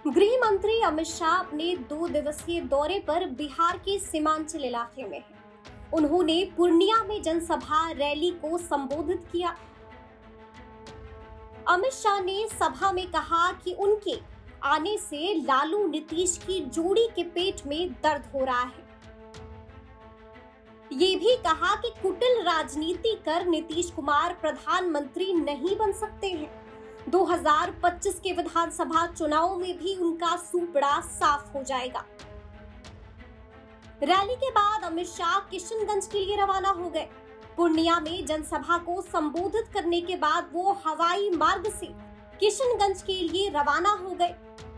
गृह मंत्री अमित शाह अपने 2 दिवसीय दौरे पर बिहार के सीमांचल इलाके में हैं। उन्होंने पूर्णिया में जनसभा रैली को संबोधित किया। अमित शाह ने सभा में कहा कि उनके आने से लालू नीतीश की जोड़ी के पेट में दर्द हो रहा है। ये भी कहा कि कुटिल राजनीति कर नीतीश कुमार प्रधानमंत्री नहीं बन सकते हैं। 2025 के विधानसभा चुनाव में भी उनका सूपड़ा साफ हो जाएगा। रैली के बाद अमित शाह किशनगंज के लिए रवाना हो गए। पूर्णिया में जनसभा को संबोधित करने के बाद वो हवाई मार्ग से किशनगंज के लिए रवाना हो गए।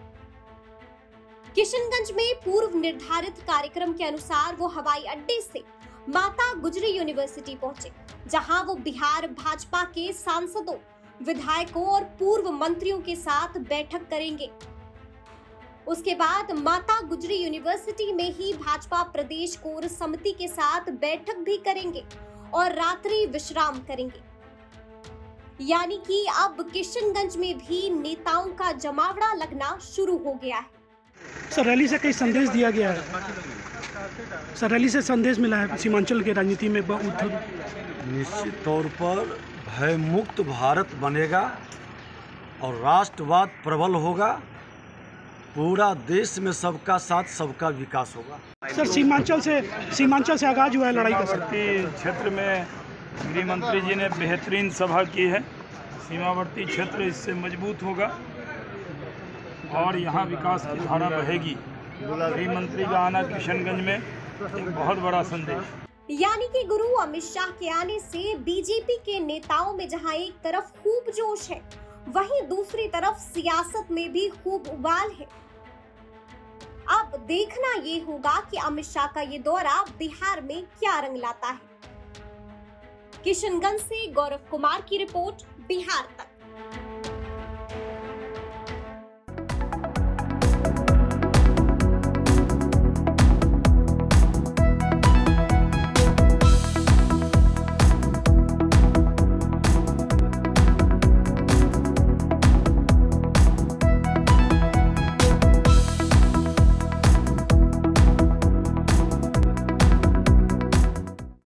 किशनगंज में पूर्व निर्धारित कार्यक्रम के अनुसार वो हवाई अड्डे से माता गुजरी यूनिवर्सिटी पहुंचे, जहां वो बिहार भाजपा के सांसदों, विधायकों और पूर्व मंत्रियों के साथ बैठक करेंगे। उसके बाद माता गुजरी यूनिवर्सिटी में ही भाजपा प्रदेश कोर समिति के साथ बैठक भी करेंगे और रात्रि विश्राम करेंगे। यानी कि अब किशनगंज में भी नेताओं का जमावड़ा लगना शुरू हो गया है। सर, रैली से कई संदेश दिया गया है। सर, रैली से संदेश मिला है सीमांचल के राजनीति में। निश्चित तौर पर भय मुक्त भारत बनेगा और राष्ट्रवाद प्रबल होगा। पूरा देश में सबका साथ, सबका विकास होगा। सर, सीमांचल से आगाज हुआ है लड़ाई का। सीमावर्ती क्षेत्र में गृह मंत्री जी ने बेहतरीन सभा की है। सीमावर्ती क्षेत्र इससे मजबूत होगा और यहाँ विकास की धारा बहेगी। गृह मंत्री का आना किशनगंज में एक बहुत बड़ा संदेश। यानी कि गुरु अमित शाह के आने से बीजेपी के नेताओं में जहां एक तरफ खूब जोश है, वहीं दूसरी तरफ सियासत में भी खूब उबाल है। अब देखना ये होगा कि अमित शाह का ये दौरा बिहार में क्या रंग लाता है। किशनगंज से गौरव कुमार की रिपोर्ट, बिहार तक।